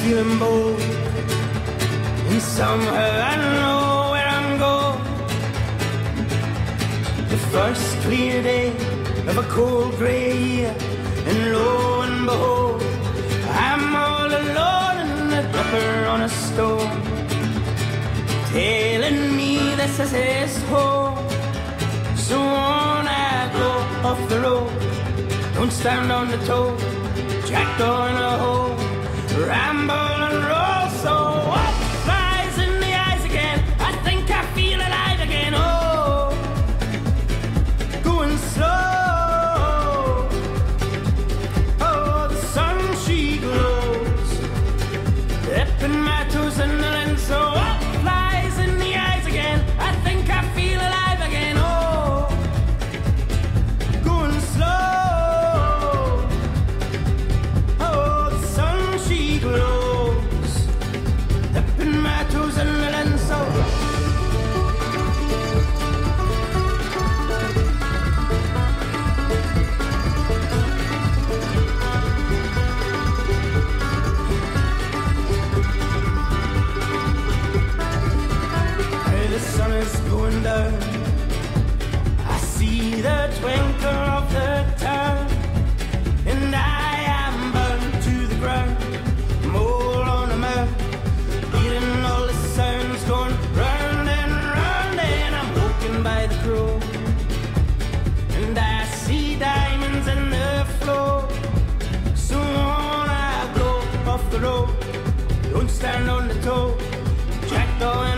feeling bold, and somehow I know where I'm going. The first clear day of a cold grey year, and lo and behold, I'm all alone in the dipper on a stone, telling me this is his home. So on I go off the road, don't stand on the toe, jackdaw in a hole, ramble and roll. So what flies in the eyes again? I think I feel alive again. Oh, going slow. Oh, the sun, she glows, dipping my toes in the lens. So what flies in the eyes again? I think I feel alive again. Oh, going slow. Glows, dipping my toes in the lens. So hey, the sun is going down, I see the twinkle of the town, and I am bound to the ground, mole on a mouth, beating all the sounds, going round and round, and I'm woken by the crow, and I see diamonds in the floor. So on I go off the road, don't stand on the toe, jackdaw